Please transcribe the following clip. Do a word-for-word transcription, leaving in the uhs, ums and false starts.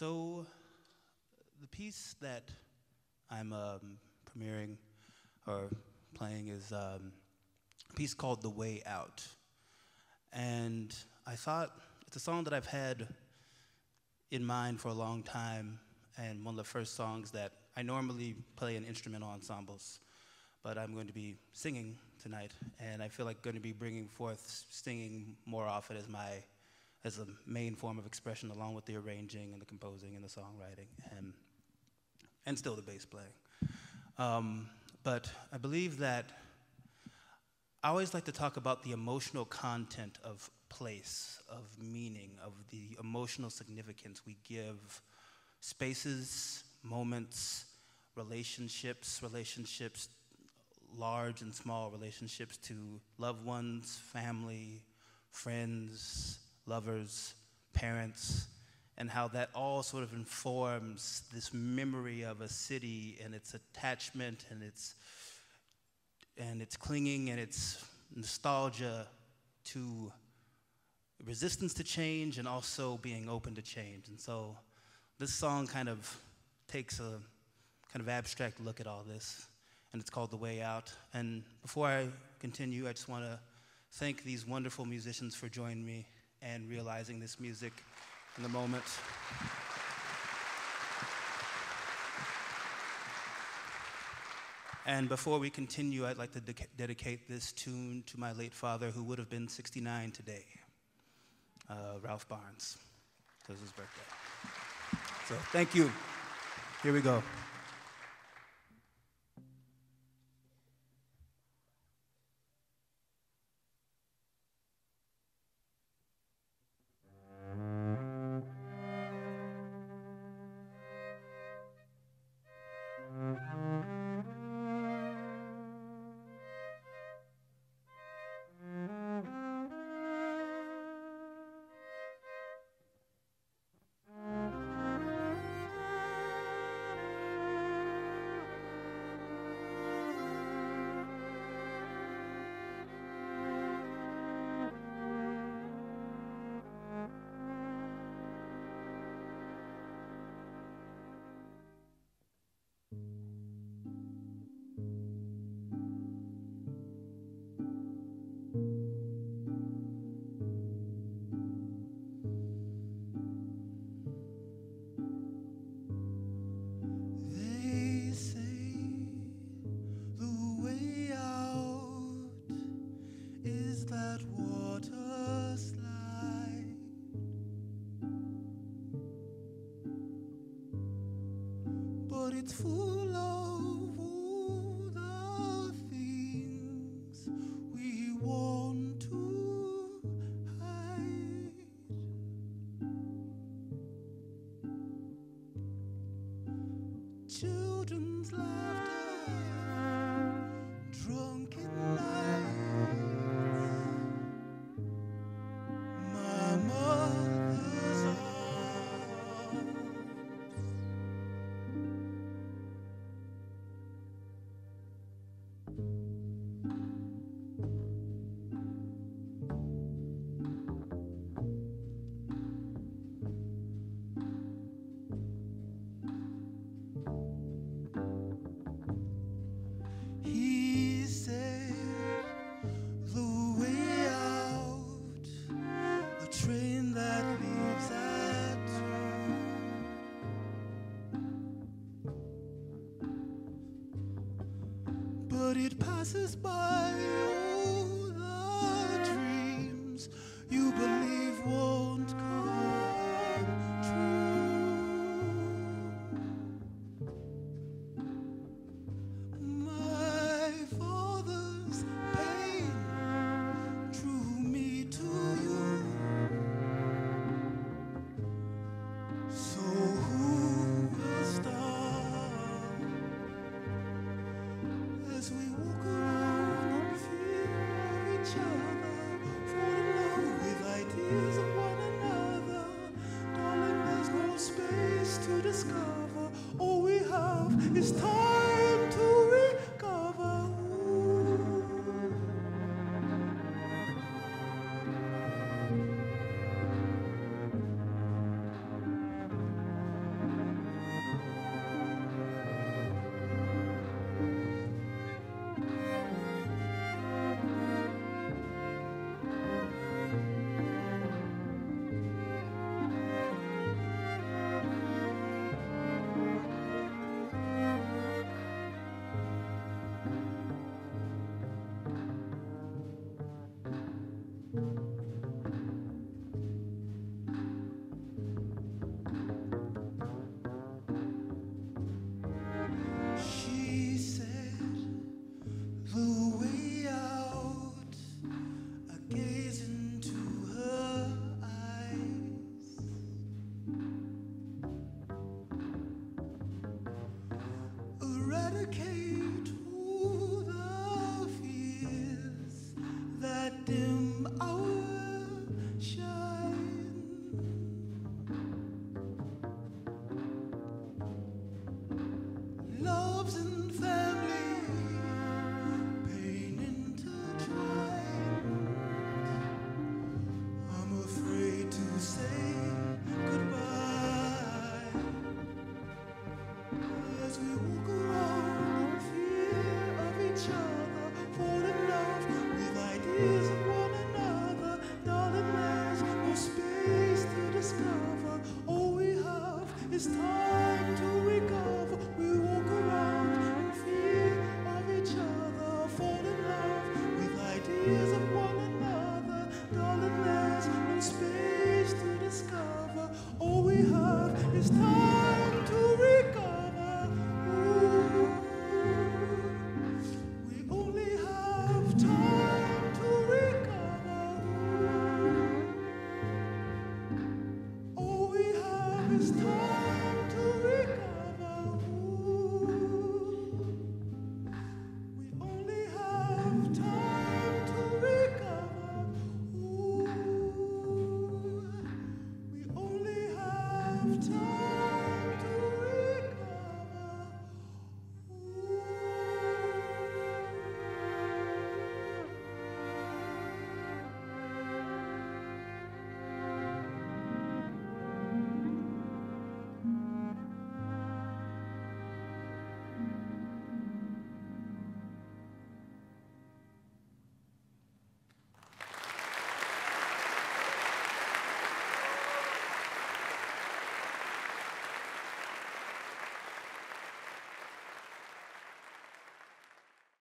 So the piece that I'm um, premiering or playing is um, a piece called The Way Out. And I thought it's a song that I've had in mind for a long time, and one of the first songs that I normally play in instrumental ensembles, but I'm going to be singing tonight, and I feel like going to be bringing forth singing more often as my as a main form of expression, along with the arranging and the composing and the songwriting, and and still the bass playing. Um, but I believe that I always like to talk about the emotional content of place, of meaning, of the emotional significance we give spaces, moments, relationships, relationships, large and small relationships to loved ones, family, friends, lovers, parents, and how that all sort of informs this memory of a city and its attachment and its and its clinging and its nostalgia to resistance to change and also being open to change. And so this song kind of takes a kind of abstract look at all this, and it's called The Way Out. And before I continue, I just want to thank these wonderful musicians for joining me and realizing this music in the moment. And before we continue, I'd like to de- dedicate this tune to my late father, who would have been sixty-nine today, uh, Ralph Barnes. It was his birthday. So thank you. Here we go. It's full of all the things we want to hide. Children's laughter, drunken nights, my mother's arms. He said, the way out, a train that leaves at two. But it passes by